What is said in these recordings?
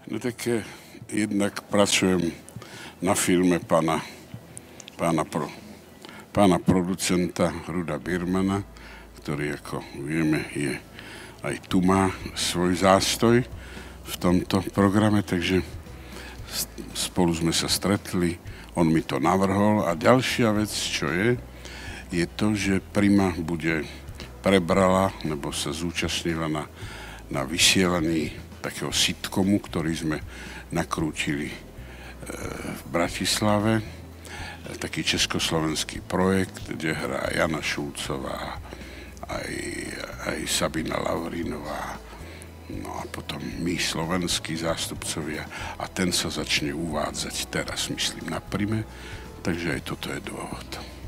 No tak jednak pracujem na filme pána producenta Ruda Birmana, ktorý, ako vieme, aj tu má svoj zástoj v tomto programe, takže spolu sme sa stretli, on mi to navrhol a ďalšia vec, čo je to, že Prima prebrala, nebo sa zúčastnila na vysielaní takého sitcomu, ktorý sme nakrútili v Bratislave, taký československý projekt, kde hrá Jana Šulcová, aj Sabina Lavrinová, no a potom my, slovenskí zástupcovia, a ten sa začne uvádzať teraz, myslím, na Prime, takže aj toto je dôvod.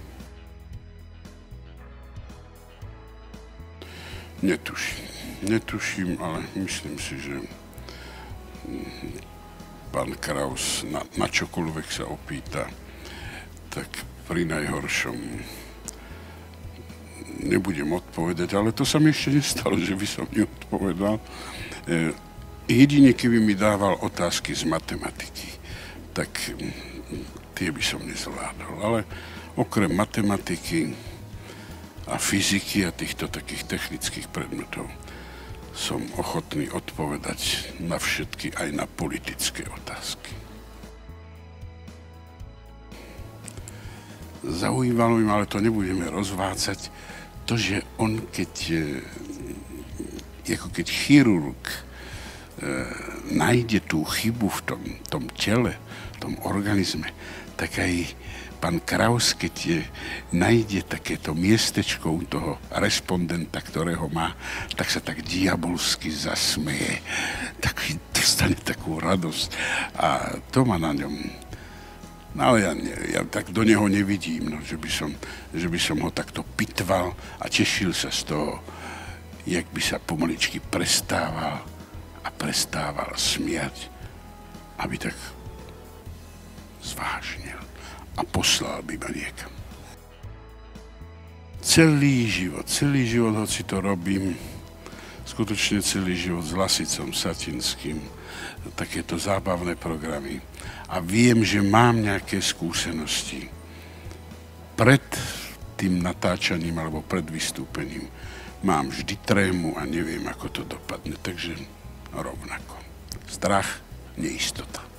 Netuším, ale myslím si, že pán Kraus na čokoľvek sa opýta, tak pri najhoršom nebudem odpovedať, ale to sa mi ešte nestalo, že by som neodpovedal. Jedine, keby mi dával otázky z matematiky, tak tie by som nezvládol. Ale okrem matematiky a fyziky a týchto takých technických predmetov som ochotný odpovedať na všetky, aj na politické otázky. Zaujímalo im, ale to nebudeme rozvádzať, to, že on, keď chirurg nájde tú chybu v tom tele, v tom organizme, tak aj pán Kraus, keď nájde takéto miestečko u toho respondenta, ktorého má, tak sa tak diabolsky zasmeje, tak dostane takú radosť a to má na ňom. No ale ja tak do neho nevidím, no, že by som ho takto pitval a tešil sa z toho, jak by sa pomaličky prestával smiať, aby tak zvážnil a poslal by ma niekam. Celý život, hoci to robím, skutočne celý život s Lasicom Satinským, takéto zábavné programy. A viem, že mám nejaké skúsenosti pred tým natáčaním alebo pred vystúpením. Mám vždy trému a neviem, ako to dopadne, takže rovnako. Strach, neistota.